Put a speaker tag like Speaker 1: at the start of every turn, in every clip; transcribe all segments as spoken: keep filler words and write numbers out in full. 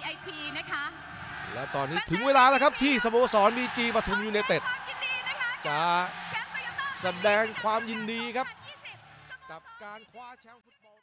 Speaker 1: ไอ พี นะคะ
Speaker 2: และตอนนี้ถึงเวลาแล้วครับที่สโมสร บี จี ปทุมยูไนเต็ดจะแสดงความยินดีครับกับการคว้าแชมป์ฟุตบอล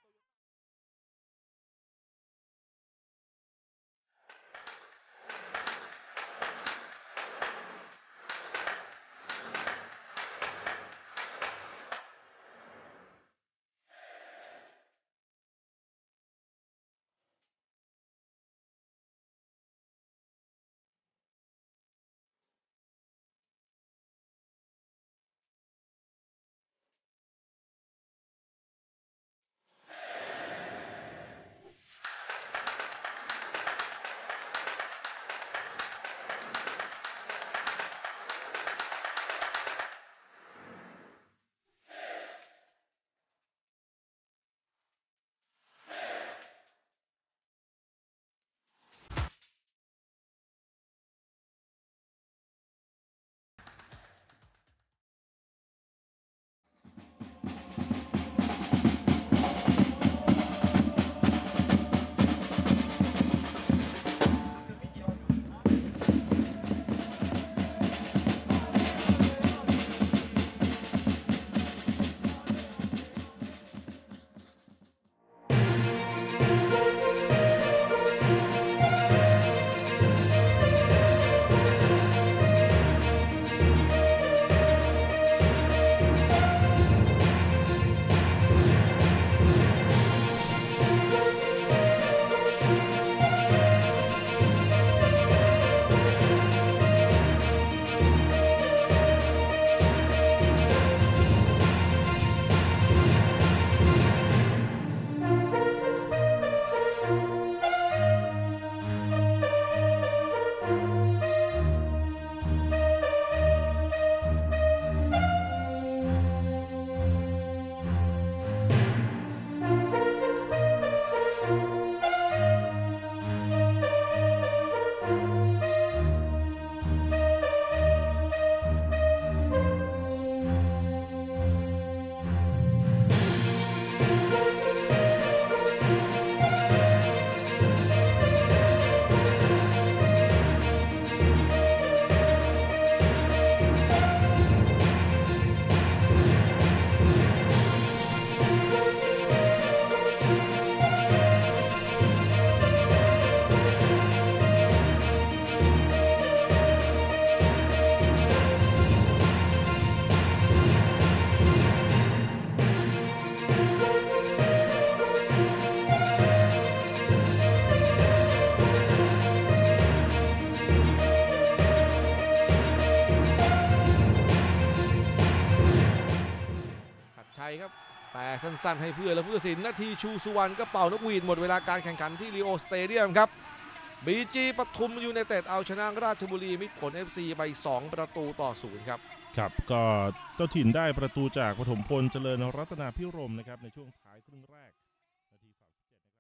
Speaker 2: ครับแต่สั้นๆให้เพื่อนและผู้ตัดสินนาทีชูสุวรรณก็เป่านกหวีดหมดเวลาการแข่งขันที่ลีโอสเตเดียมครับ บี จี ปทุมยูไนเต็ดเอาชนะราชบุรีมิตรผล เอฟ ซี ไปสองประตูต่อศูนย์ครับ
Speaker 3: ครับก็เจ้าถิ่นได้ประตูจากปฐมพลเจริญรัตนาพิรมนะครับในช่วงท้ายครึ่งแรกนาทีสามสิบเจ็ดนะครับ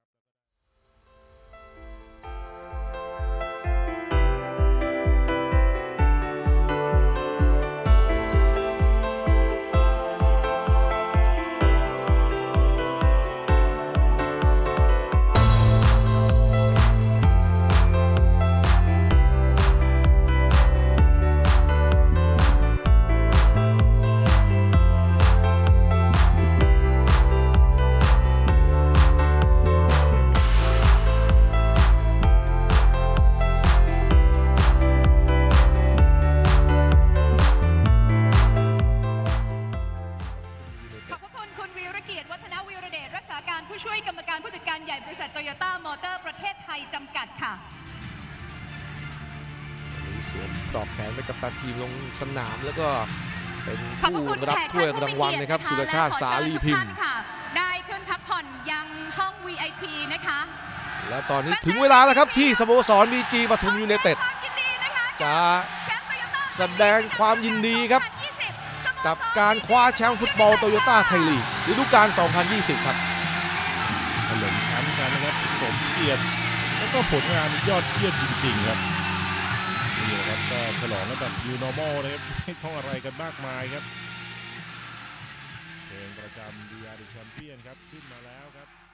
Speaker 1: ผู้ช่วยกรรมการผู้จัดการใหญ่บริษัทโตโยต้ามอเตอร์ประเทศไทยจำกัดค่ะ
Speaker 2: มีสวมปลอกแขนไปกับตันทีมลงสนามแล้วก็เป็นผู้รับถ้วยรางวัลนะครับสุรชาติสาลีพิมพ์
Speaker 1: ได้ขึ้นพักผ่อนยังห้อง วี ไอ พี นะคะ
Speaker 2: และตอนนี้ถึงเวลาแล้วครับที่สโมสร บี จี ปทุมยูไนเต็ดจะแสดงความยินดีครับกับการคว้าแชมป์ฟุตบอลโตโยต้าไทยลีกฤดูกาลสองพันยี่สิบครับ
Speaker 3: เฉลิมแชมป์กันนะครับสมเกียรติแล้วก็ผลงานยอดเยี่ยมจริงๆครับนี่ครับก็ฉลองกันแบบ New Normal นะครับไม่ต้องอะไรกันมากมายครับเพลงประจำ We Are The Champion ครับขึ้นมาแล้วครับ